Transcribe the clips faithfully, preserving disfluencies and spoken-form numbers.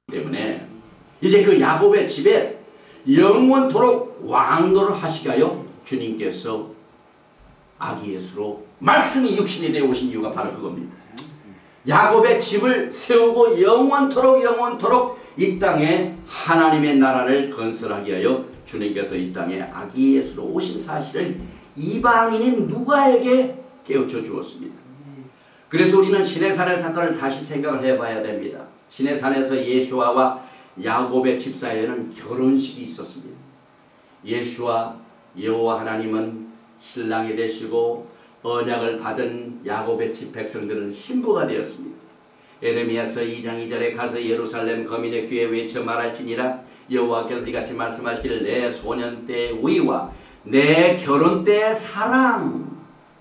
때문에 이제 그 야곱의 집에 영원토록 왕노를 하시게 하여 주님께서 아기 예수로 말씀이 육신이 되어 오신 이유가 바로 그겁니다. 야곱의 집을 세우고 영원토록 영원토록 이 땅에 하나님의 나라를 건설하게 하여 주님께서 이 땅에 아기 예수로 오신 사실을 이방인인 누가에게 깨우쳐 주었습니다. 그래서 우리는 시내산의 사건을 다시 생각을 해봐야 됩니다. 시내산에서 예수아와 야곱의 집 사이에는 결혼식이 있었습니다. 예수와 여호와 하나님은 신랑이 되시고 언약을 받은 야곱의 집 백성들은 신부가 되었습니다. 에레미야서 이 장 이 절에 가서 예루살렘 거민의 귀에 외쳐 말할지니라 여호와께서 이같이 말씀하시기를 내 소년 때의 위와 내 결혼 때의 사랑.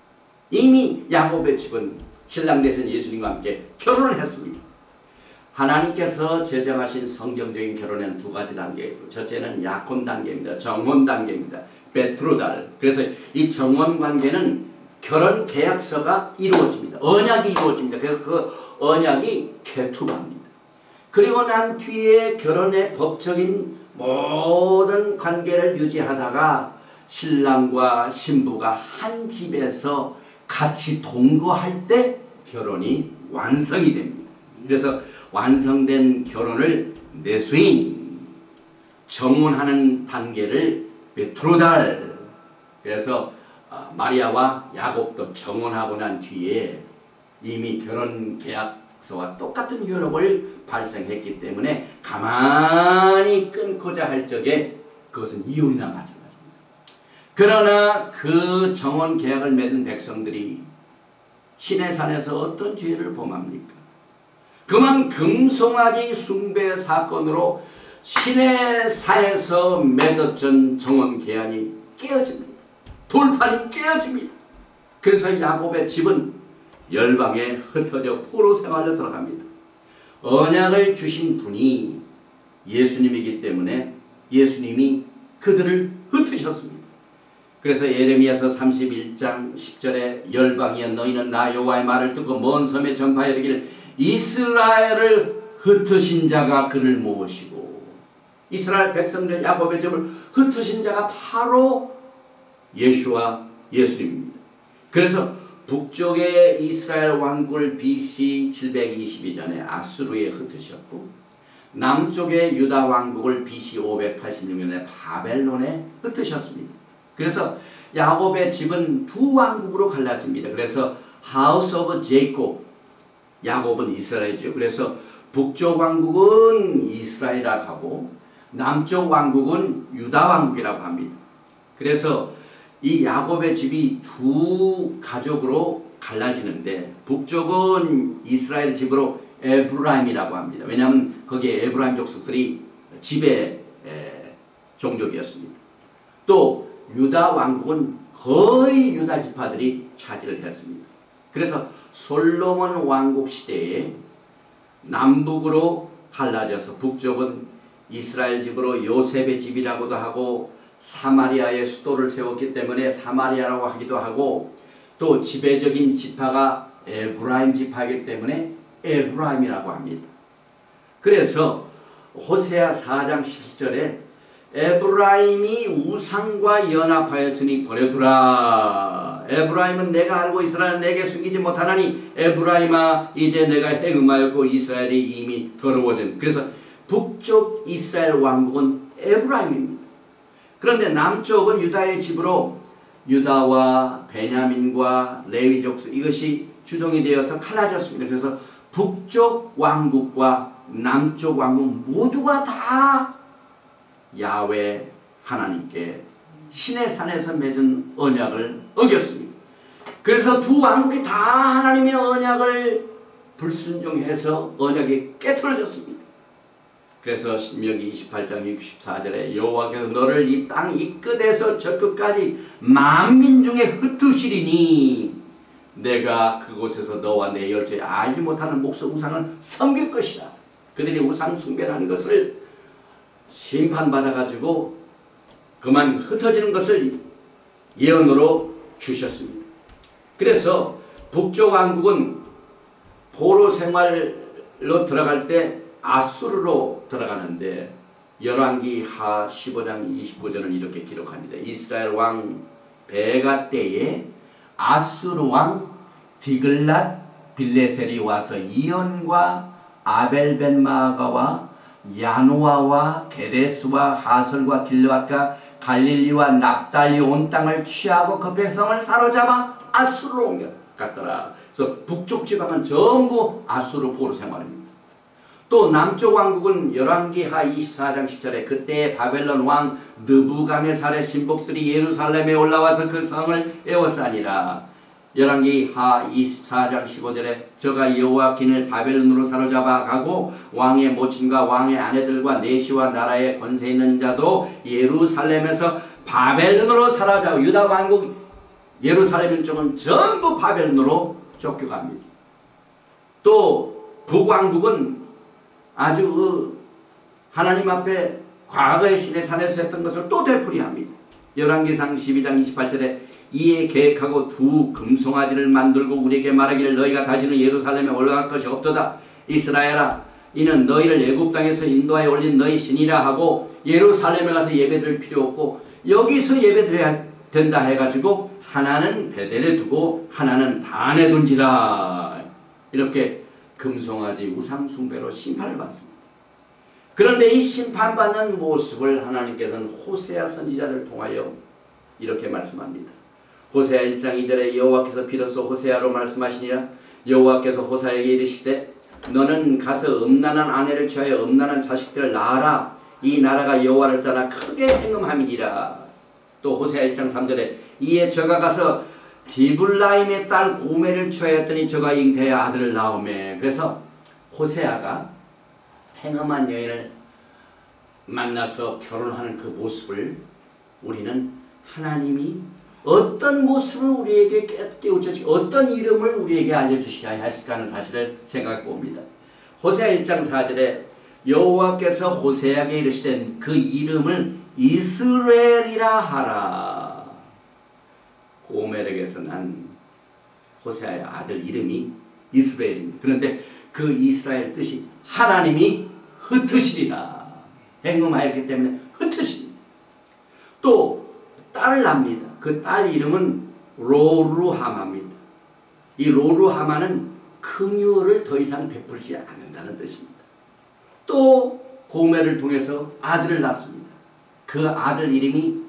이미 야곱의 집은 신랑 되신 예수님과 함께 결혼을 했습니다. 하나님께서 제정하신 성경적인 결혼에는 두 가지 단계가 있고, 첫째는 약혼 단계입니다. 정혼 단계입니다. 베트로달. 그래서 이 정혼 관계는 결혼 계약서가 이루어집니다. 언약이 이루어집니다. 그래서 그 언약이 케투바입니다. 그리고 난 뒤에 결혼의 법적인 모든 관계를 유지하다가 신랑과 신부가 한 집에서 같이 동거할 때 결혼이 완성이 됩니다. 그래서 완성된 결혼을 내수인, 정혼하는 단계를 베트로달. 그래서 마리아와 야곱도 정혼하고 난 뒤에 이미 결혼 계약서와 똑같은 효력을 발생했기 때문에 가만히 끊고자 할 적에 그것은 이혼이나 마찬가지입니다. 그러나 그 정혼 계약을 맺은 백성들이 시내산에서 어떤 죄를 범합니까? 그만 금송아지 숭배 사건으로 시내산에서 맺었던 정혼 계약이 깨어집니다. 돌판이 깨어집니다. 그래서 야곱의 집은 열방에 흩어져 포로 생활로 들어갑니다. 언약을 주신 분이 예수님이기 때문에 예수님이 그들을 흩으셨습니다. 그래서 예레미야서 삼십일 장 십 절에 열방이여 너희는 나 여호와의 말을 듣고 먼 섬에 전파하여 이르기를 이스라엘을 흩으신 자가 그를 모으시고. 이스라엘 백성들 야곱의 집을 흩으신 자가 바로 예수와 예수님입니다. 그래서 북쪽의 이스라엘 왕국을 비씨 칠백이십이 년에 아수르에 흩으셨고, 남쪽의 유다 왕국을 비씨 오백팔십육 년에 바벨론에 흩으셨습니다. 그래서 야곱의 집은 두 왕국으로 갈라집니다. 그래서 하우스 오브 제이콥, 야곱은 이스라엘이죠. 그래서 북쪽 왕국은 이스라엘이라고 하고 남쪽 왕국은 유다 왕국이라고 합니다. 그래서 이 야곱의 집이 두 가족으로 갈라지는데, 북쪽은 이스라엘 집으로 에브라임이라고 합니다. 왜냐하면 거기에 에브라임 족속들이 지배 종족이었습니다. 또 유다 왕국은 거의 유다 지파들이 차지를 했습니다. 그래서 솔로몬 왕국 시대에 남북으로 갈라져서 북쪽은 이스라엘 집으로 요셉의 집이라고도 하고 사마리아의 수도를 세웠기 때문에 사마리아라고 하기도 하고, 또 지배적인 지파가 에브라임 지파이기 때문에 에브라임이라고 합니다. 그래서 호세아 사 장 십일 절에 에브라임이 우상과 연합하였으니 버려두라. 에브라임은 내가 알고 이스라엘 내게 숨기지 못하나니 에브라임아 이제 내가 행음하였고 이스라엘이 이미 더러워진. 그래서 북쪽 이스라엘 왕국은 에브라임입니다. 그런데 남쪽은 유다의 집으로 유다와 베냐민과 레위 족속 이것이 주종이 되어서 갈라졌습니다. 그래서 북쪽 왕국과 남쪽 왕국 모두가 다 야훼 하나님께 시내산에서 맺은 언약을 어겼습니다. 그래서 두 왕국이 다 하나님의 언약을 불순종해서 언약이 깨트려졌습니다. 그래서 신명기 이십팔 장 육십사 절에 여호와께서 너를 이 땅 이 끝에서 저 끝까지 만민 중에 흩으시리니 내가 그곳에서 너와 내 열조에 알지 못하는 목석 우상을 섬길 것이다. 그들이 우상 숭배하는 것을 심판받아가지고 그만 흩어지는 것을 예언으로 주셨습니다. 그래서 북쪽 왕국은 포로 생활로 들어갈 때 아수르로 들어가는데 열왕기하 십오 장 이십구 절은 이렇게 기록합니다. 이스라엘 왕 베가 때에 아수르 왕 디글랏 빌레셀이 와서 이온과 아벨벤마가와 야노아와 게데스와 하설과 길르앗과 갈릴리와 납달리 온 땅을 취하고 그 백성을 사로잡아 아수르로 옮겨갔더라. 그래서 북쪽 지방은 전부 아수르 포로 생활합니다. 또 남쪽 왕국은 열왕기하 이십사 장 십 절에 그때 바벨론 왕 느부갓네살의 신복들이 예루살렘에 올라와서 그 성을 에워싸니라. 열왕기하 이십사 장 십오 절에 저가 여호와긴을 바벨론으로 사로잡아 가고 왕의 모친과 왕의 아내들과 내시와 나라의 권세 있는 자도 예루살렘에서 바벨론으로 사로잡아 유다 왕국 예루살렘 쪽은 전부 바벨론으로 쫓겨갑니다. 또 북왕국은 아주 그 하나님 앞에 과거의 신의 산에서 했던 것을 또 되풀이합니다. 열왕기상 십이 장 이십팔 절에 이에 계획하고 두 금송아지를 만들고 우리에게 말하기를 너희가 다시는 예루살렘에 올라갈 것이 없도다. 이스라엘아 이는 너희를 애굽 땅에서 인도하여 올린 너희 신이라 하고 예루살렘에 가서 예배드릴 필요 없고 여기서 예배드려야 된다 해가지고 하나는 베델에 두고 하나는 단에 둔지라. 이렇게 금송아지 우상 숭배로 심판을 받습니다. 그런데 이 심판받는 모습을 하나님께서는 호세아 선지자를 통하여 이렇게 말씀합니다. 호세아 일 장 이 절에 여호와께서 비로소 호세아로 말씀하시니라. 여호와께서 호세아에게 이르시되 너는 가서 음란한 아내를 취하여 음란한 자식들을 낳아라. 이 나라가 여호와를 떠나 크게 행음함이니라. 또 호세아 일 장 삼 절에 이에 저가 가서 디블라임의 딸 고멜을 취하였더니 저가 잉태하여 아들을 낳으매. 그래서 호세아가 행음한 여인을 만나서 결혼하는 그 모습을 우리는 하나님이 어떤 모습을 우리에게 깨우쳐 주시고 어떤 이름을 우리에게 알려주셔야 했을까 하는 사실을 생각해 봅니다. 호세아 일 장 사 절에 여호와께서 호세아에게 이르시되 그 이름을 이스라엘이라 하라. 고멜에게서 난 호세아의 아들 이름이 이스라엘입니다. 그런데 그 이스라엘 뜻이 하나님이 흩으시리라. 행음하였기 때문에 흩으십니다. 또 딸을 낳습니다. 그 딸 이름은 로루하마입니다. 이 로루하마는 긍휼을 더 이상 베풀지 않는다는 뜻입니다. 또 고멜을 통해서 아들을 낳습니다. 그 아들 이름이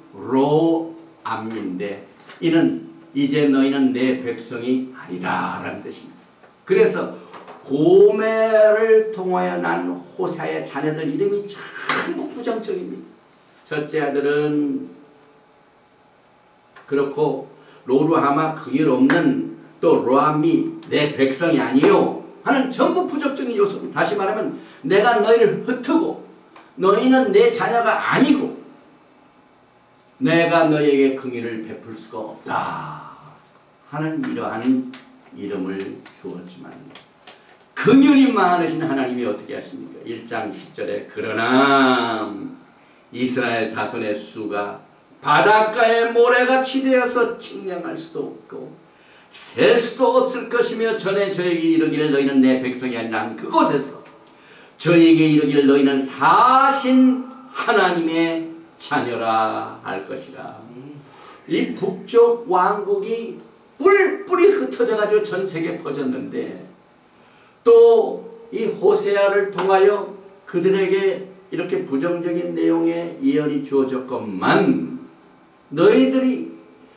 로암인데 이는 이제 너희는 내 백성이 아니다 라는 뜻입니다. 그래서 고멜을 통하여 난 호세아의 자녀들 이름이 전부 부정적입니다. 첫째 아들은 그렇고 로루하마 그 일 없는 또 로암이 내 백성이 아니요 하는 전부 부정적인 요소입니다. 다시 말하면 내가 너희를 흩트고 너희는 내 자녀가 아니고 내가 너희에게 긍휼을 베풀 수가 없다 하는 이러한 이름을 주었지만 긍휼이 많으신 하나님이 어떻게 하십니까? 일 장 십 절에 그러나 이스라엘 자손의 수가 바닷가의 모래같이 되어서 측량할 수도 없고 셀 수도 없을 것이며 전에 저에게 이르기를 너희는 내 백성이 아니라 그곳에서 저에게 이르기를 너희는 사신 하나님의 자녀라 할 것이라. 이 북쪽 왕국이 뿔뿔이 흩어져 가지고 전 세계에 퍼졌는데 또 이 호세아를 통하여 그들에게 이렇게 부정적인 내용의 예언이 주어졌건만 너희들이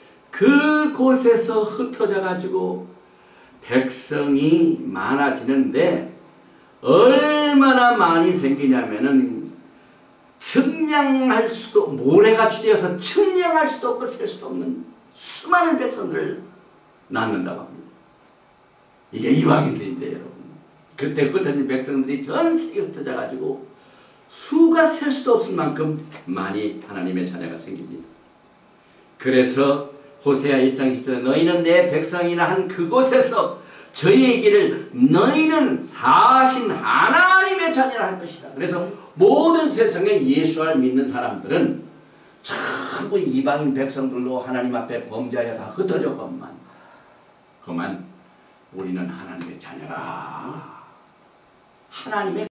그곳에서 흩어져 가지고 백성이 많아지는데 얼마나 많이 생기냐면은 측량할 수도 모래같이 되어서 측량할 수도 없고 셀 수도 없는 수많은 백성들을 낳는다고 합니다. 이게 이방인들인데 여러분 그때 흩어진 백성들이 전 세계에 흩어져 가지고 수가 셀 수도 없을 만큼 많이 하나님의 자녀가 생깁니다. 그래서 호세아 일 장 십 절에 너희는 내 백성이나 한 그곳에서 저희의 길을 너희는 사신 하나님의 자녀라 할 것이다. 그래서 모든 세상에 예수를 믿는 사람들은 전부 이방인 백성들로 하나님 앞에 범죄하여 다 흩어졌건만 그만 우리는 하나님의 자녀라. 하나님의